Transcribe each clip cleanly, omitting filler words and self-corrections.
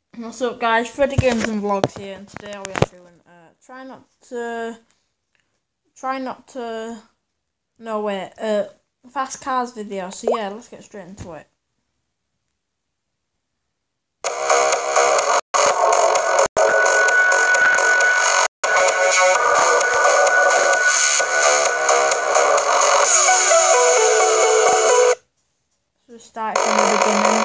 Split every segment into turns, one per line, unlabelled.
What's up, guys? Freddy Games and Vlogs here, and today we are doing fast cars video. So yeah, let's get straight into it. So start from the beginning.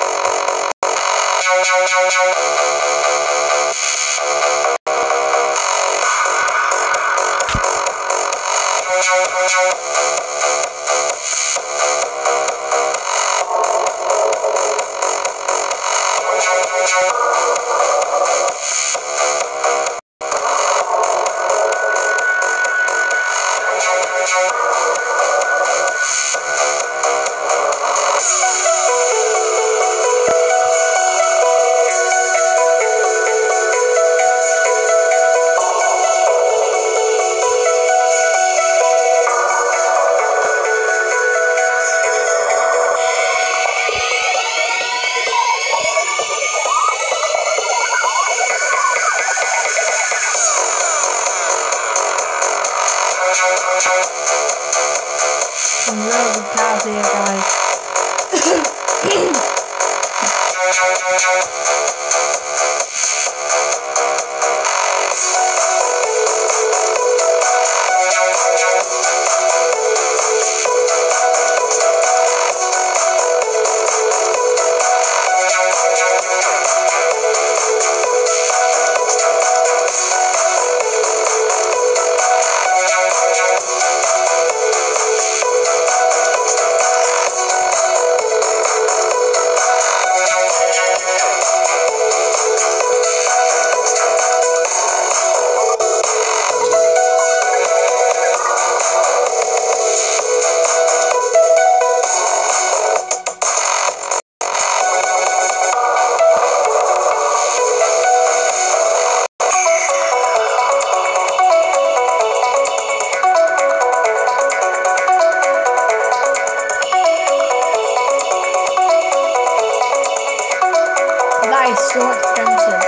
Some real good cars here, guys. That is so expensive.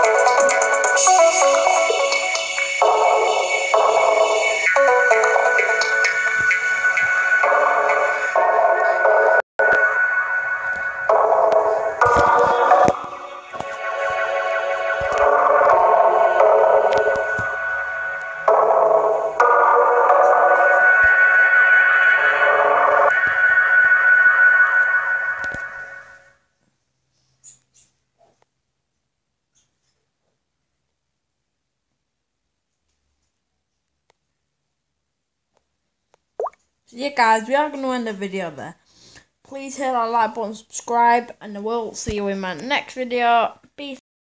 So yeah, guys, we are going to end the video there. Please hit that like button, subscribe, and I will see you in my next video.